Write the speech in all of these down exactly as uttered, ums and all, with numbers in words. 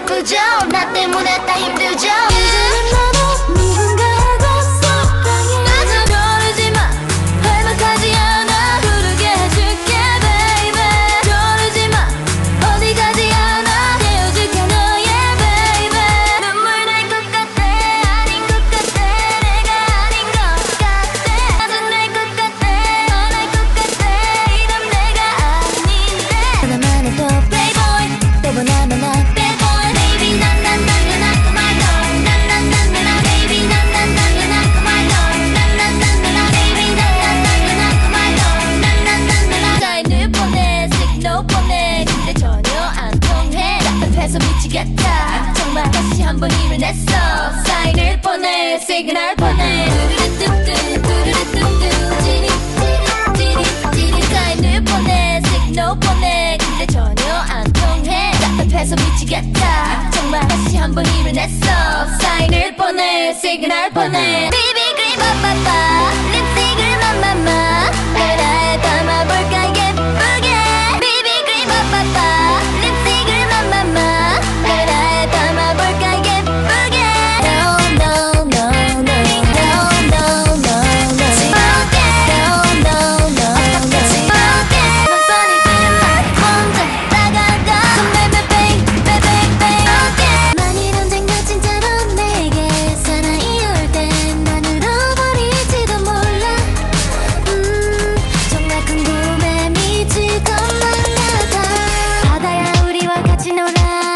예쁘죠 나 때문에 다 힘들죠 이제는 나도 누군가하고 사랑해 나도 저러지마 할만하지 않아 부르게 해줄게 baby 저러지마 어디 가지 않아 태워줄게 너의 baby 눈물 날 것 같아 아닌 것 같아 내가 아닌 것 같아 나도 날 것 같아 원할 것 같아 이런 내가 아닌데 하나만 해도 playboy 때보나마 나 bad boy baby 난난난난 그만 너 난난난난 baby 난난난난 그만 너 난난난난 baby 난난난난 그만 너 난난난난 사인을 보내 시그널 보내 근데 전혀 안 통해 답답해서 미치겠다 정말 다시 한번 일을 냈어 사인을 보내 시그널 보내 뚜루루뚜뚜 뚜루루뚜뚜 찌릿 찌릿 찌릿 사인을 보내 시그널 보내 근데 전혀 안 통해 답답해서 미치겠다 정말 다시 한번 일을 냈어 사인을 보내 시그널 보내 비비그림 빠빠빠 립스틱을 맘맘마 그래 담아볼까 예쁘게 비비그림 빠빠빠 립스틱을 맘맘마 그래 담아볼까 예쁘게 No no no no no no no no No no no no 넌 뻔히지만 먼저 다가가 Come baby baby baby baby 만일 언젠가 진짜로 내게 사랑이 올 땐 난 울어버릴지도 몰라 음 정말 궁금해 미칠 것만 같아 바다야 우리와 같이 놀아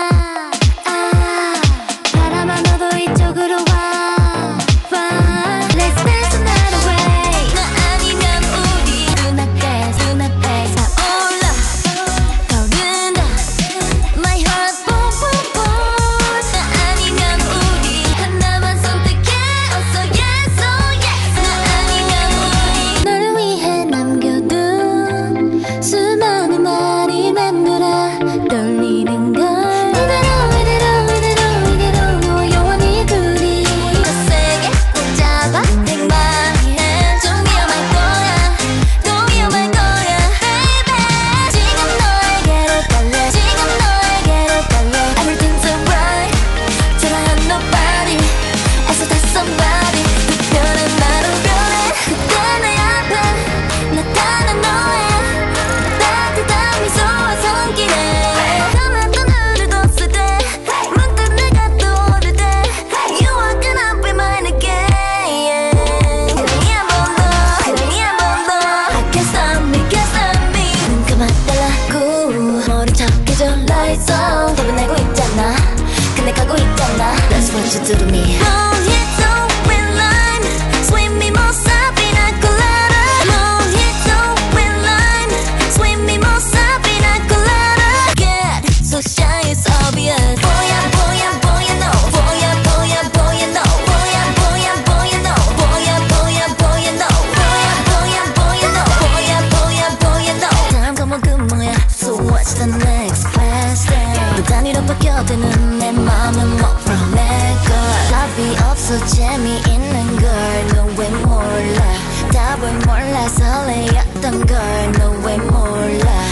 아 바람아 너도 이쪽으로 와 와 Let's dance another way 너 아니면 우리 눈앞에 눈앞에 타올라 타오른다 My heart boom boom boom 너 아니면 우리 하나만 선택해 어서 yes oh yes 너 아니면 우리 너를 위해 남겨둔 수많은 말이 맴돌아 떨리는 걸 이대로 이대로 이대로 이대로 너와 영원히 둘이 더 세게 꼭 잡아 내 맘에 좀 위험할 거야 또 위험할 거야 baby 지금 너에게로 달래 지금 너에게로 달래 Everything's alright 초라한 nobody 애써 다 somebody 불편한 나로 변해 그때 내 앞에 나타난 너의 따뜻한 미소와 손길에 가만도 눈을 뒀을 때 문득 내가 떠오를 때 You are gonna be mine again 그러니 한 번 더 그러니 한 번 더 I can't stop me can't stop me 눈 감아달라고 모른 척해줘 lights on 답은 알고 있잖아 근데 가고 있잖아 That's what you do to me Mojito with lime Swim me mosa pina colada Mojito with lime Swim me mosa pina colada Get so shy it's obvious Boya boya boya no Boya boya boya no Boya boya boya no Boya boya boya no Boya boya boya no Boya boya boya no 다음 과목은 뭐야 So what's the next best thing 또 단위로 바뀌어드는 내 맘은 뭐 from 내걸 답이 없어 재미있는 걸 너 왜 몰라 답을 몰라 설레였던 걸 너 왜 몰라